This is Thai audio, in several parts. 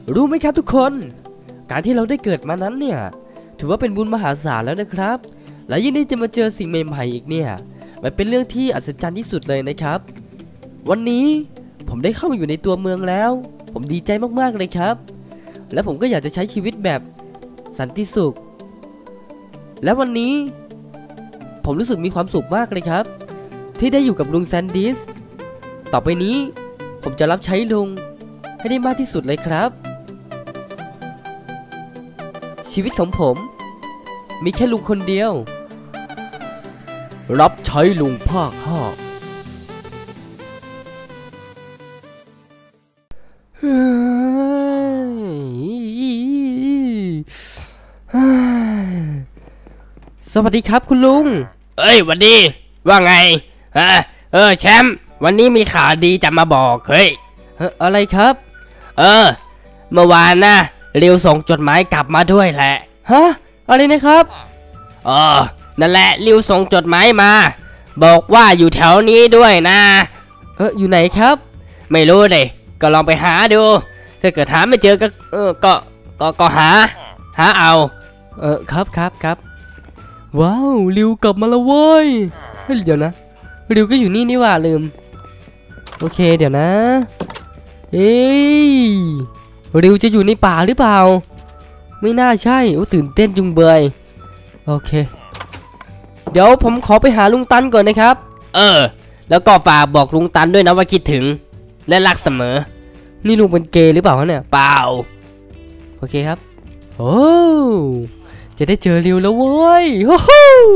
รู้ไหมครับทุกคนการที่เราได้เกิดมานั้นเนี่ยถือว่าเป็นบุญมหาศาลแล้วนะครับและยิ่งได้จะมาเจอสิ่งใหม่ๆอีกเนี่ยมันเป็นเรื่องที่อัศจรรย์ที่สุดเลยนะครับวันนี้ผมได้เข้ามาอยู่ในตัวเมืองแล้วผมดีใจมากๆเลยครับและผมก็อยากจะใช้ชีวิตแบบสันติสุขและวันนี้ผมรู้สึกมีความสุขมากเลยครับที่ได้อยู่กับลุงแซนดิสต่อไปนี้ผมจะรับใช้ลุงให้ได้มากที่สุดเลยครับชีวิตของผมมีแค่ลุงคนเดียวรับใช้ลุงภาค 5สวัสดีครับคุณลุงวันดีว่าไงแชมป์วันนี้มีข่าวดีจะมาบอกอะไรครับเมื่อวานนะริวส่งจดหมายกลับมาด้วยแหละฮะอะไรนะครับนั่นแหละริวส่งจดหมายมาบอกว่าอยู่แถวนี้ด้วยนะอยู่ไหนครับไม่รู้เลยก็ลองไปหาดูถ้าเกิดหาไม่เจอก็หาเอาครับว้าวริวกลับมาแล้วเว้ยเดี๋ยวนะริวก็อยู่นี่นี่ว่าลืมโอเคเดี๋ยวนะริวจะอยู่ในป่าหรือเปล่าไม่น่าใช่ตื่นเต้นจุงเบยโอเคเดี๋ยวผมขอไปหาลุงตันก่อนนะครับแล้วก็ฝากบอกลุงตันด้วยนะว่าคิดถึงและรักเสมอนี่ลุงเป็นเกย์หรือเปล่าเนี่ยเปล่าโอเคครับโอ้จะได้เจอริวแล้วเว้ยโอ้โห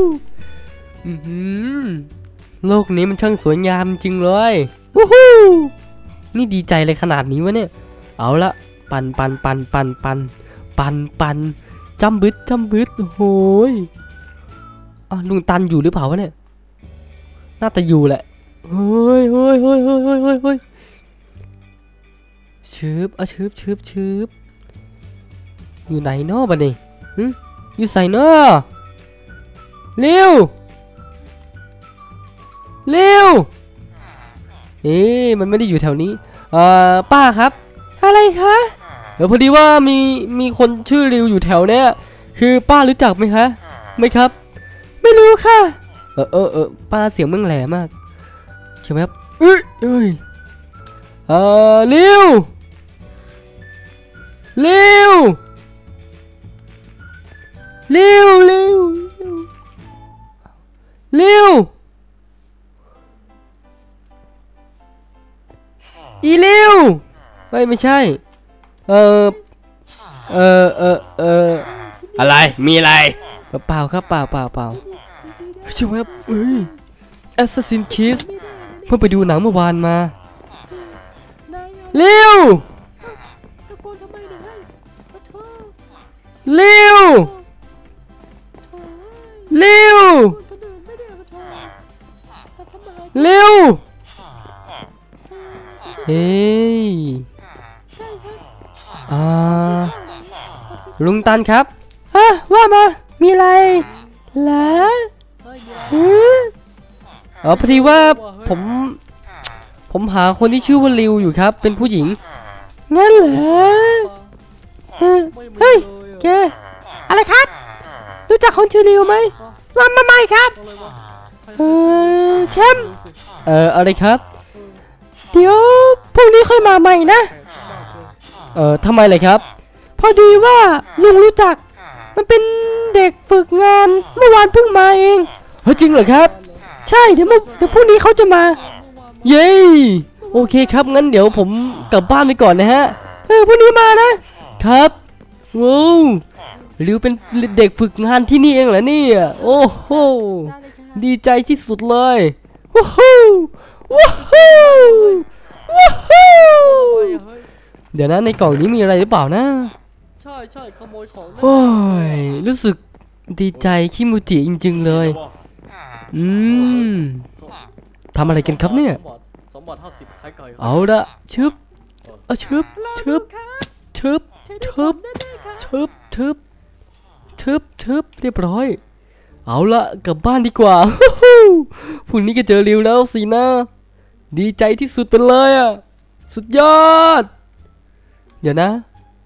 โลกนี้มันช่างสวยงามจริงเลยวู้ฮู้นี่ดีใจเลยขนาดนี้วะเนี่ยเอาละปันจำบึดโอ้ยลุงตันอยู่หรือเปล่าวะเนี่ยน่าจะอยู่แหละเฮ้ยชืบอยู่ไหนเนาะบัดนี้อยู่ใส่เนาะเร็วมันไม่ได้อยู่แถวนี้ป้าครับอะไรคะพอดีว่ามีคนชื่อริวอยู่แถวเนี้ยคือป้ารู้จักไหมคะไม่ครับไม่รู้ค่ะป้าเสียงมึงแหลมากใช่ไหมครับริวอีริวไม่ใช่อะไรมีอะไรเปล่าครับเปล่าใช่ไหมครับAssassin's Creed เพิ่งไปดูหนังเมื่อวานมาเร็วลุงตันครับว่ามามีอะไรเหรอพอดีว่าผมหาคนที่ชื่อว่าริวอยู่ครับเป็นผู้หญิงงั้นเหรอเฮ้ยแกอะไรครับรู้จักคนชื่อริวไหมว่ามาใหม่ครับแชมป์อะไรครับเดี๋ยวพรุ่งนี้ค่อยมาใหม่นะทำไมเลยครับพอดีว่าลุงรู้จักมันเป็นเด็กฝึกงานเมื่อวานเพิ่งมาเองจริงเหรอครับใช่เดี๋ยวพรุ่งนี้เขาจะมาเย้โอเคครับงั้นเดี๋ยวผมกลับบ้านไปก่อนนะฮะพรุ่งนี้มานะครับว้าวริวเป็นเด็กฝึกงานที่นี่เองเหรอเนี่ยโอ้โหดีใจที่สุดเลยว้าวเดี๋ยวนะในกล่องนี้มีอะไรหรือเปล่านะใช่ขโมยของโอ้ยรู้สึกดีใจคิมูจิจริงๆเลยทำอะไรกันครับเนี่ยเอาละชึบเรียบร้อยเอาละกลับบ้านดีกว่าพรุ่งนี้ก็เจอริวแล้วสินะดีใจที่สุดไปเลยอ่ะสุดยอดเดี๋ยวนะ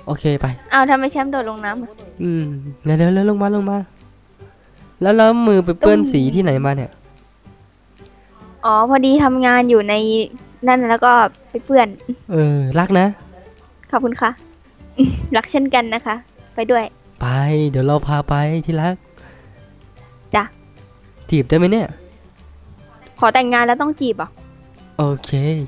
โอเคไปเอาทำไมแชมป์โดดลงน้ำอะเร็วลงมาแล้วมือไปเปื้อนสีที่ไหนมาเนี่ยอ๋อพอดีทำงานอยู่ในนั่นแล้วก็ไปเปื้อนรักนะขอบคุณค่ะ รักเช่นกันนะคะ ไปด้วยไปเดี๋ยวเราพาไปที่รักจ้ะจีบได้ไหมเนี่ยขอแต่งงานแล้วต้องจีบเหรอ่ะโอเค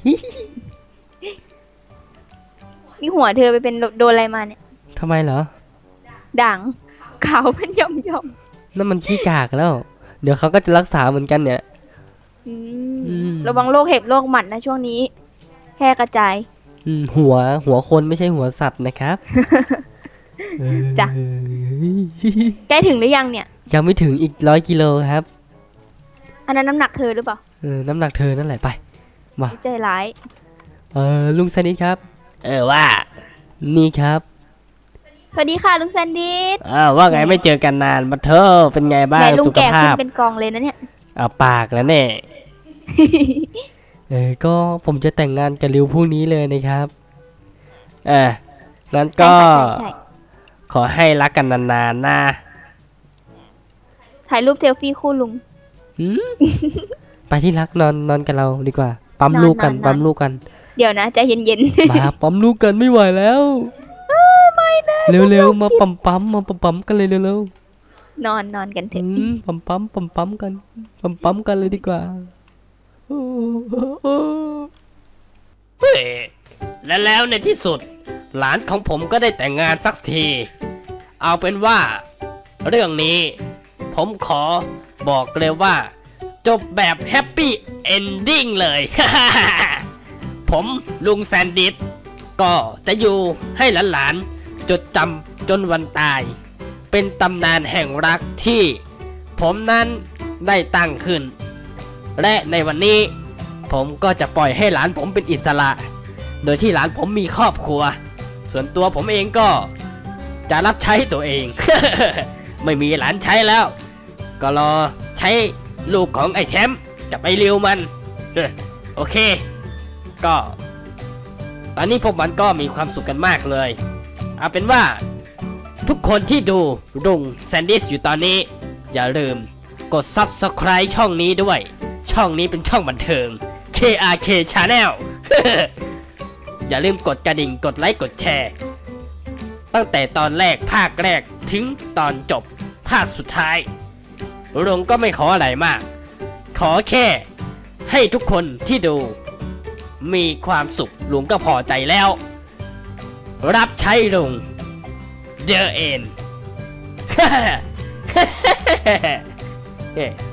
นี่หัวเธอไปเป็นโดนอะไรมาเนี่ยทำไมเหรอด่างขาวเป็นย่อมนั่นมันขี้กากแล้ว เดี๋ยวเขาก็จะรักษาเหมือนกันเนี่ยระวังโรคเห็บโรคหมัดนะช่วงนี้แพร่กระจายหัวคนไม่ใช่หัวสัตว์นะครับจ้ะ ใกล้ถึงหรือยังเนี่ยยังไม่ถึงอีก100 กิโลครับอันนั้นน้ำหนักเธอหรือเปล่าน้ำหนักเธอนั่นแหละไป มาใจร้ายลุงแซนดิสครับว่านี่ครับสวัสดีค่ะลุงแซนดี้ว่าไงไม่เจอกันนานมาเธอเป็นไงบ้างแม่ลุงสุขแก่ภาขึ้นพเป็นกองเลยนะเนี่ยเอาปากแล้วเนี่ยก็ผมจะแต่งงานกับริวพรุ่งนี้เลยนะครับงั้นก็ใช่ขอให้รักกันนานๆนะถ่ายรูปเซลฟี่คู่ลุงไปที่รักนอนกับเราดีกว่า ปั๊มลูกกันนอนปั๊มลูกกันเดี๋ยวนะใจเย็นมาปั๊มลูกกันไม่ไหวแล้วเร็วๆมาปั๊มกันเลยเร็วๆ นอนกันเถอะปั๊มกันเลยดีกว่าแล้วในที่สุด หลานของผมก็ได้แต่งงานสักที เอาเป็นว่า เรื่องนี้ ผมขอบอกเลยว่า จบแบบแฮปปี้เอนดิ้งเลย ผมลุงแซนดิสก็จะอยู่ให้หลานๆจดจำจนวันตาย เป็นตำนานแห่งรักที่ ผมนั้นได้ตั้งขึ้น และในวันนี้ ผมก็จะปล่อยให้หลานผมเป็นอิสระ โดยที่หลานผมมีครอบครัว ส่วนตัวผมเองก็จะรับใช้ตัวเอง ไม่มีหลานใช้แล้ว ก็รอใช้ลูกของไอ้แชมป์กับไอ้ริวมัน โอเค ก็ตอนนี้พวกมันก็มีความสุขกันมากเลย เอาเป็นว่า ทุกคนที่ดูลุงแซนดิสอยู่ตอนนี้ อย่าลืมกด Subscribe ช่องนี้ด้วย ช่องนี้เป็นช่องบันเทิง KRK Channel อย่าลืมกดกระดิ่งกดไลค์กดแชร์ ตั้งแต่ตอนแรกภาคแรกถึงตอนจบภาคสุดท้ายลุงก็ไม่ขออะไรมาก ขอแค่ให้ทุกคนที่ดู มีความสุขลุงก็พอใจแล้ว รับใช้ลุงThe End